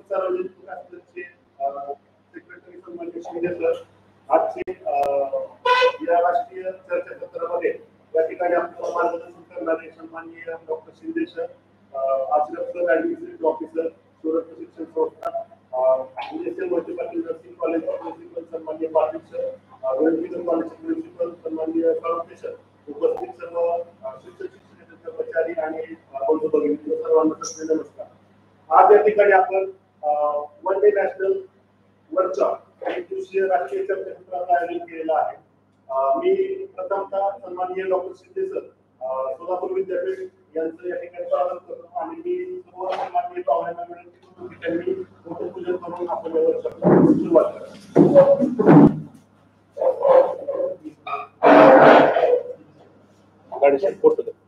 सार्वजनिक विकासाचे सेक्रेटरी सन्माननीय शिंदे सर आजचे या राष्ट्रीय चर्चासत्रामध्ये या ठिकाणी आपल्याला मार्गदर्शन करणारे सन्माननीय doctor Shinde sir, Ashraf sir, administrative officer, Surat प्रशिक्षण संस्था, मल्टीपल नर्सिंग कॉलेज प्रिन्सिपल सन्माननीय Patil sir, Greenfinger college principal सन्माननीय साळुंखे सर, उपस्थित सर्व शिक्षक कर्मचारी आणि बंधू भगिनी सर्वांना नमस्कार. आज या ठिकाणी आपण वन डे नॅशनल वर्कशॉप एक दिवसीय राष्ट्रीय चर्चासत्राचं आयोजन केलेलं आहे. मी प्रथमतः सन्माननीय डॉक्टर शिंदे सर, सोलापूर विद्यापीठ यांचं या ठिकाणी स्वागत करतो आणि मी सर्व सन्माननीय पाहुण्यांना विनंती करतो की त्यांनी फोटोपूजन करून आपण या वर्कशॉपला सुरुवात करा. गाडीचे फोटो द्या.